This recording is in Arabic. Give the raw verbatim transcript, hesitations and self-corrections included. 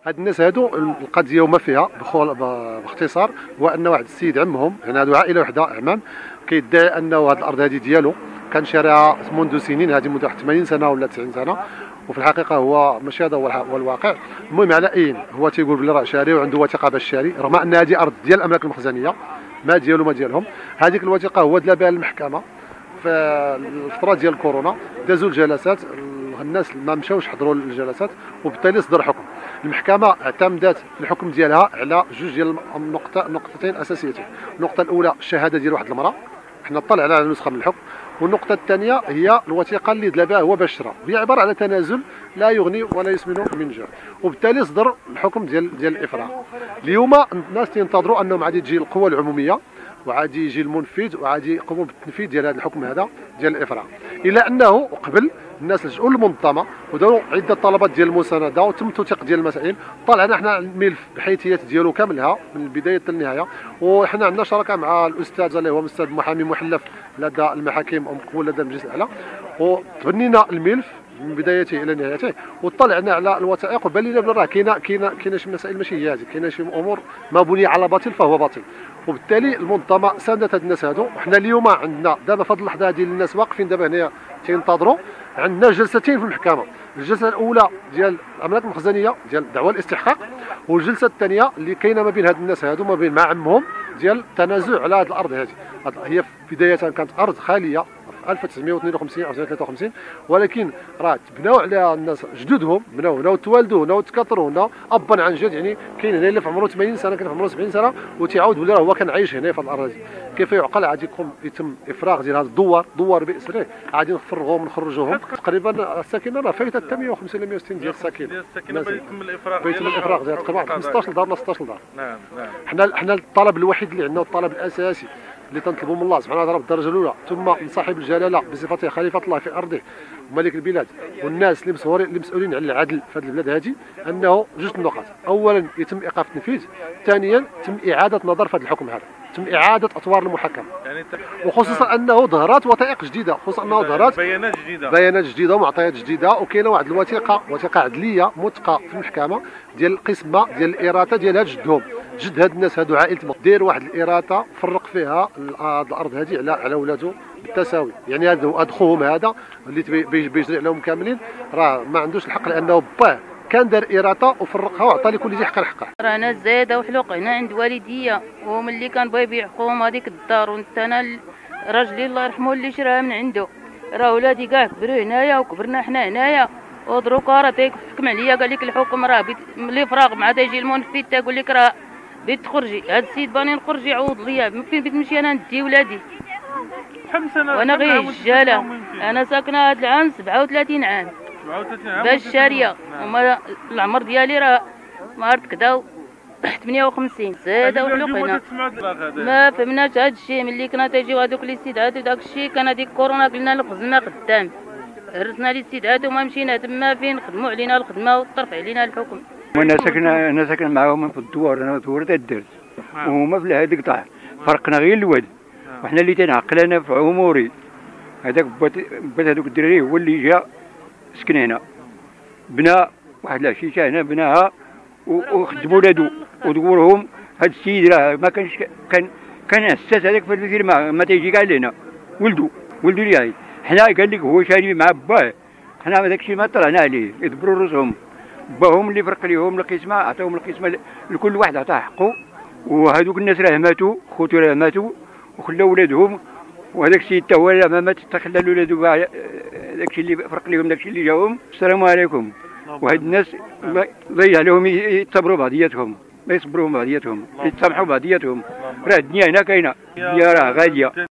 هاد الناس هادو القضيه وما فيها باختصار هو ان واحد السيد عمهم، يعني هادو عائله وحده اعمام، كيدعي انه هاد الارض هادي ديالو كان شاريها منذ سنين، هذه منذ واحد ثمانين سنه ولا تسعين سنه، وفي الحقيقه هو ماشي هذا هو الواقع. المهم على اي هو تيقول بلي راه شاري وعنده وثيقه باش شاري، رغم ان هذه ارض ديال الاملاك المخزنيه ما ديالو ما ديالهم. هذيك الوثيقه هو دلا بها المحكمه في الفتره ديال كورونا، دازوا الجلسات، الناس ما مشاوش حضروا الجلسات، وبالتالي صدر حكم. المحكمه اعتمدت في الحكم ديالها على جوج ديال النقطه نقطتين اساسيتين. النقطه الاولى الشهاده ديال واحد المراه، حنا طلعنا على نسخه من الحكم، والنقطه الثانيه هي الوثيقه اللي دلا بها هو باش شرا، هي عباره على تنازل لا يغني ولا يسمن من جهه، وبالتالي صدر الحكم ديال ديال الافراغ. اليوم الناس تنتظروا انهم غادي تجي القوى العموميه وعادي يجي المنفذ وعادي يقوموا بالتنفيذ ديال هذا الحكم هذا ديال الافراغ، الا انه قبل الناس لجؤوا للمنظمه وداروا عده طلبات ديال المسانده وتم توثيق ديال المسائل. طلعنا حنا الملف بحيثيات ديالو كاملها من البدايه حتى النهايه، وحنا عندنا شراكه مع الاستاذ اللي هو الاستاذ محامي محلف لدى المحاكم او مقبول لدى المجلس الاعلى، وتبنينا الملف من بدايته الى نهايته، وطلعنا على الوثائق وبان لنا بلي راه كاينه كاينه كاينه شي مسائل ماشي هي هذه، كاينه شي امور ما بني على باطل فهو باطل، وبالتالي المنظمه ساندت هاد الناس هادو. وحنا اليوم عندنا دابا فهاد اللحظه هذه الناس واقفين دابا هنايا تينتظروا، عندنا جلستين في المحكمه، الجلسه الاولى ديال الاملاك المخزنيه ديال دعوى الاستحقاق، والجلسه الثانيه اللي كاينه ما بين هاد الناس هادو ما بين مع عمهم ديال التنازع على هاد الارض هذه. هي في بدايه كانت ارض خاليه ألف وتسعمائة واثنين وخمسين أو ثلاثة وخمسين، ولكن راه تبناو عليها الناس جدودهم، بناو هنا وتوالدوا هنا وتكاثروا هنا ابا عن جد. يعني كاين هنا اللي في عمره ثمانين سنه، كاين في عمره سبعين سنه، وتيعاود بلي راه هو كان عايش هنا في هذه الارض هذه. كيف يعقل غادي يقوم يتم افراغ ديال هذا الدوار دوار باسره، غادي نفرغوهم ونخرجوهم تقريبا. الساكنه راه فايته حتى مائة وخمسين ولا مائة وستين ديال الساكنه ديال الساكنه بيتم الافراغ بيتم الافراغ ديال تقريبا خمسطاش دار ولا ستطاش دار. نعم نعم. حنا حنا الطلب الوحيد اللي عندنا والطلب الاساسي اللي تنطلبوا من الله سبحانه وتعالى بالدرجه الاولى، ثم من صاحب الجلاله بصفته خليفه الله في ارضه وملك البلاد والناس اللي مسؤولين اللي مسؤولين على العدل في هذه البلاد هذه، انه جوج النقاط: اولا يتم ايقاف التنفيذ، ثانيا يتم اعاده نظر في هذا الحكم هذا، يتم اعاده اطوار المحاكمه، وخصوصا انه ظهرت وثائق جديده، خصوصا انه ظهرت بيانات جديده بيانات جديده ومعطيات جديده، وكاينه واحد الوثيقه وثيقه عدليه موثقه في المحكمه ديال القسمه ديال الاراثه ديال هاد جدهم، جد هاد الناس هادو عائلة دير واحد الاراثه فرق فيها هاد الارض هذه على على ولادو بالتساوي. يعني هاد خوهم هذا اللي بيجري عليهم كاملين راه ما عندوش الحق، لانه باه كان دار اراثه وفرقها وعطى لكل ذي حق حقه. رانا زايده وحلوق هنا عند والديا، وهم اللي كان بغا يبيع خوهم هذيك الدار، وانت انا راجلي الله يرحمه اللي شراها من عنده. راه ولادي كاع كبروا هنايا وكبرنا حنا هنايا، ودروكا راه تيحكم عليا قال لك الحكم راه ملي فراغ مع تيجي المنفذ تيقول لك راه بغيت تخرجي. هاد السيد باني نخرج يعوض ليا، فين بغيت نمشي انا ندي ولادي كم سنه وانا غير هجاله. انا ساكنه هاد العام سبعة وثلاثين عام سبعة وثلاثين عام باش شاريه، وما العمر ديالي راه ما عرفت كدا ثمانية وخمسين زاده وحلوق هنا. ما فهمناش هاد الشيء ملي كنا تيجيو هادوك لي سيدات وداك الشيء، كان هذيك كورونا قلنا نخزنا قدام، هرسنا لي السيدات وما مشينا تما فين خدموا علينا الخدمه وطرف علينا الحكم. وانا ساكن انا ساكن معاهم في الدوار، انا الدوار تاع الدرس وهما في هذيك القطاع، فرقنا غير الواد، وحنا اللي تنعقل انا في اموري. هذاك بات هذوك الدراري هو اللي جا سكن هنا، بنا واحد العشيشه هنا بناها وخدموا ولادو ودورهم. هذا السيد راه ما كانش كان كان اساس هذاك في الفيلم ما تيجي كاع لهنا ولدو ولدو لي. حنا قال لك هو شاري مع باه، حنا هذاك الشيء ما طلعنا عليه، يدبروا راسهم. باهم اللي فرق ليهم القسمه، عطاهم القسمه لكل واحد عطاه حقه، وهذوك الناس راه ماتوا، خوتو راه ماتوا وخلاو ولادهم، وهذاك الشيء حتى هو ما مات حتى خلى ولادو داك الشيء اللي فرق ليهم داك الشيء اللي جاهم. السلام عليكم. وهاد الناس ضيع لهم يتصبروا بعضياتهم، ما يصبروا بعضياتهم، يتسامحوا بعضياتهم. راه الدنيا هنا كاينه، الدنيا راه غاليه.